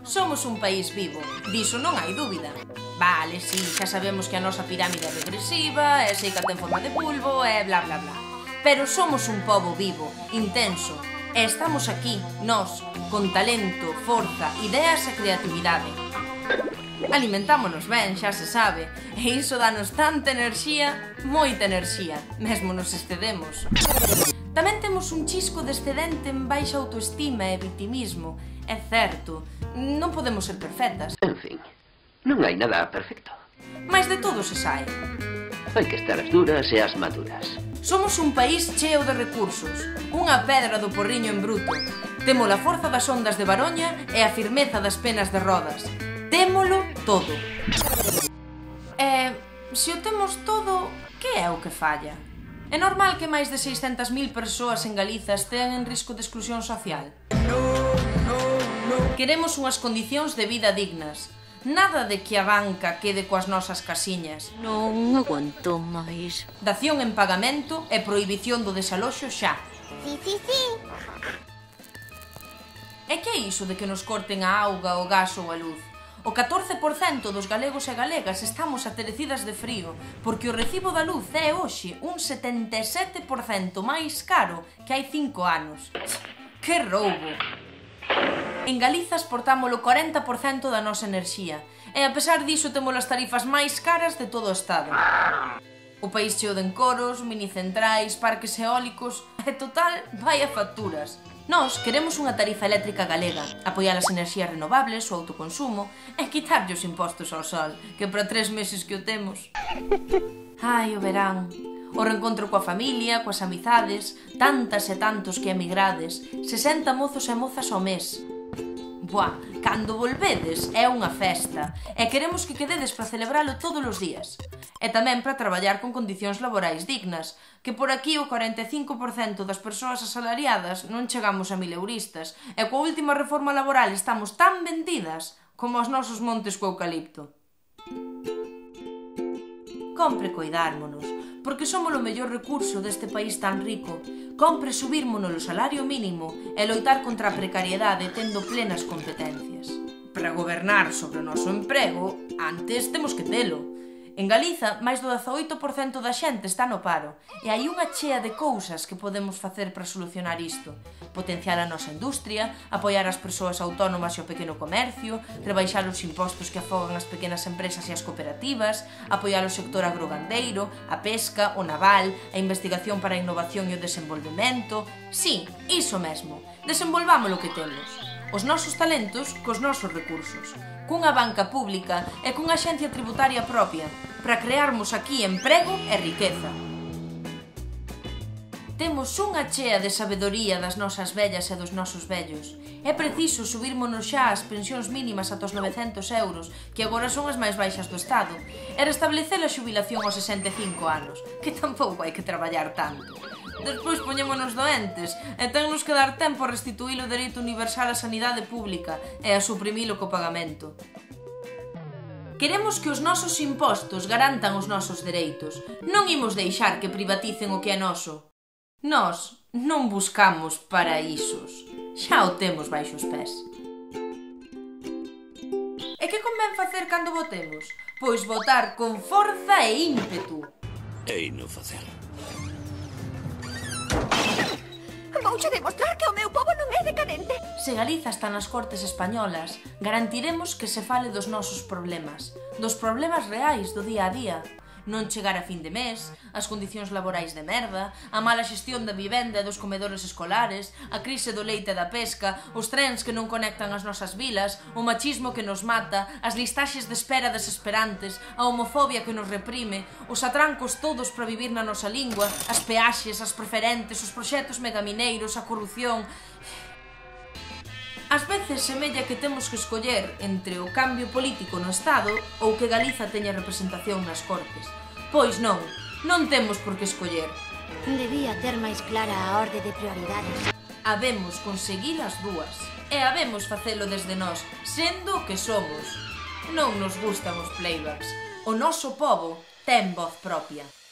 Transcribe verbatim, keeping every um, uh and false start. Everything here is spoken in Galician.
Somos un país vivo, diso non hai dúbida. Vale, si, xa sabemos que a nosa pirámide é regresiva, e sei que ten forma de bulbo, e bla bla bla. Pero somos un pobo vivo, intenso, e estamos aquí, nós, con talento, forza, ideas e creatividade. Alimentámonos ben, xa se sabe, e iso danos tanta enerxía, moita enerxía, mesmo nos excedemos. Tamén temos un chisco de excedente en baixa autoestima e victimismo. É certo, non podemos ser perfectas. En fin, non hai nada perfecto. Mais de todo se sae. Hai que estar as duras e as maduras. Somos un país cheo de recursos, unha pedra do porriño en bruto. Temos a forza das ondas de Baroña e a firmeza das penas de Rodas. Témolo todo. E, se o temos todo, que é o que falla? É normal que máis de seiscentas mil persoas en Galiza estean en risco de exclusión social? Queremos unhas condicións de vida dignas. Nada de que a banca quede coas nosas casiñas. Non aguanto máis. Dación en pagamento e prohibición do desaloxo xa. Sí, sí, sí. E que é iso de que nos corten a auga, o gas ou a luz? O catorce por cento dos galegos e galegas estamos aterecidas de frío porque o recibo da luz é hoxe un setenta e sete por cento máis caro que hai cinco anos. Que roubo! En Galiza exportamos o corenta por cento da nosa enerxía e a pesar diso temos as tarifas máis caras de todo o Estado. O país cheo de encoros, minicentrais, parques eólicos e total, vai a facturas. Nós queremos unha tarifa eléctrica galega, apoiar as enerxías renovables, o autoconsumo e quitarlle os impostos ao sol, que para tres meses que o temos. Ai, o verán, o reencontro coa familia, coas amizades, tantas e tantos que emigrades, sesenta mozos e mozas ao mes. Buah, cando volvedes é unha festa e queremos que quededes para celebralo todos os días. E tamén para traballar con condicións laborais dignas, que por aquí o corenta e cinco por cento das persoas asalariadas non chegamos a mileuristas e coa última reforma laboral estamos tan vendidas como os nosos montes co eucalipto. Compre coidármonos, porque somos o mellor recurso deste país tan rico. Compre subírmonos o salario mínimo e loitar contra a precariedade tendo plenas competencias. Para gobernar sobre o noso emprego, antes temos que telo. En Galiza, máis do dezaoito por cento da xente está no paro e hai unha chea de cousas que podemos facer para solucionar isto. Potenciar a nosa industria, apoiar as persoas autónomas e o pequeno comercio, rebaixar os impostos que afogan as pequenas empresas e as cooperativas, apoiar o sector agrogandeiro, a pesca, o naval, a investigación para a innovación e o desenvolvemento... Sí, iso mesmo, desenvolvamos o que temos. Os nosos talentos cos nosos recursos, cunha banca pública e cunha axencia tributaria propia, para crearmos aquí emprego e riqueza. Temos unha chea de sabedoría das nosas vellas e dos nosos vellos. É preciso subírmonos xa as pensións mínimas ata os novecentos euros, que agora son as máis baixas do Estado, e restablecer a xubilación aos sesenta e cinco anos, que tampouco hai que traballar tanto. Despois poñémonos doentes e tennos que dar tempo a restituir o dereito universal á sanidade pública e a suprimilo co pagamento. Queremos que os nosos impostos garantan os nosos dereitos. Non imos deixar que privaticen o que é noso. Nós non buscamos paraísos. Xa o temos baixo os pés. E que convén facer cando votemos? Pois votar con forza e ímpetu. E non facer. Vouche demostrar que o meu pobo non é decadente. Se Galiza está nas Cortes españolas, garantiremos que se fale dos nosos problemas, dos problemas reais do día a día. Non chegar a fin de mes, as condicións laborais de merda, a mala xestión da vivenda e dos comedores escolares, a crise do leite e da pesca, os trens que non conectan as nosas vilas, o machismo que nos mata, as listaxes de espera desesperantes, a homofobia que nos reprime, os atrancos todos para vivir na nosa lingua, as peaxes, as preferentes, os proxectos megamineiros, a corrupción... Ás veces semella que temos que escoller entre o cambio político no Estado ou que Galiza teña representación nas Cortes. Pois non, non temos por que escoller. Debía ter máis clara a orde de prioridades. Habemos conseguir as dúas e habemos facelo desde nós, sendo o que somos. Non nos gustan os playbacks. O noso pobo ten voz propia.